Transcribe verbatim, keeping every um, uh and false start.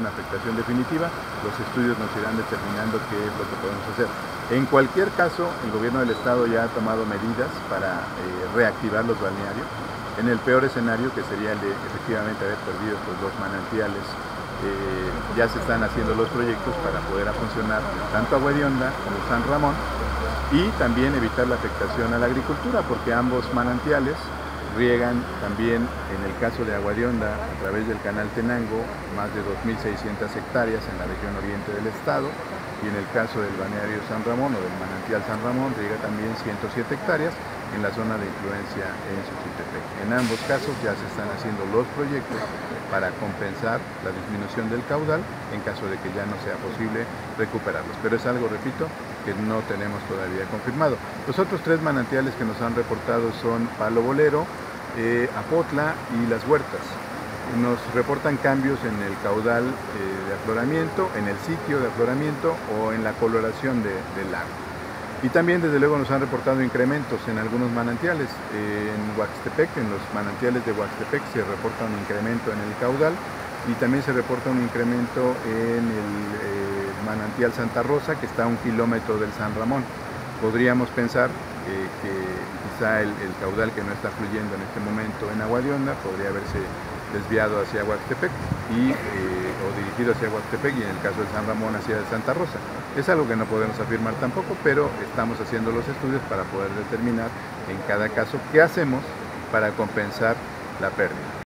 una afectación definitiva. Los estudios nos irán determinando qué es lo que podemos hacer. En cualquier caso, el gobierno del estado ya ha tomado medidas para eh, reactivar los balnearios. En el peor escenario, que sería el de efectivamente haber perdido pues, los manantiales, eh, ya se están haciendo los proyectos para poder funcionar tanto Agua de Onda como San Ramón, y también evitar la afectación a la agricultura, porque ambos manantiales riegan también, en el caso de Agua de Onda, a través del canal Tenango, más de dos mil seiscientas hectáreas en la región oriente del estado, y en el caso del balneario San Ramón o del manantial San Ramón, riega también ciento siete hectáreas en la zona de influencia en Xochitepec. En ambos casos ya se están haciendo los proyectos para compensar la disminución del caudal en caso de que ya no sea posible recuperarlos. Pero es algo, repito, que no tenemos todavía confirmado. Los otros tres manantiales que nos han reportado son Palo Bolero, eh, Apotla y Las Huertas. Nos reportan cambios en el caudal eh, de afloramiento, en el sitio de afloramiento o en la coloración de, del lago. Y también, desde luego, nos han reportado incrementos en algunos manantiales. Eh, en Huaxtepec, en los manantiales de Huaxtepec, se reporta un incremento en el caudal y también se reporta un incremento en el eh, manantial Santa Rosa, que está a un kilómetro del San Ramón. Podríamos pensar eh, que quizá el, el caudal que no está fluyendo en este momento en Agua de Onda podría haberse desviado hacia Huaxtepec y, eh, o dirigido hacia Huaxtepec, y en el caso de San Ramón hacia Santa Rosa. Es algo que no podemos afirmar tampoco, pero estamos haciendo los estudios para poder determinar en cada caso qué hacemos para compensar la pérdida.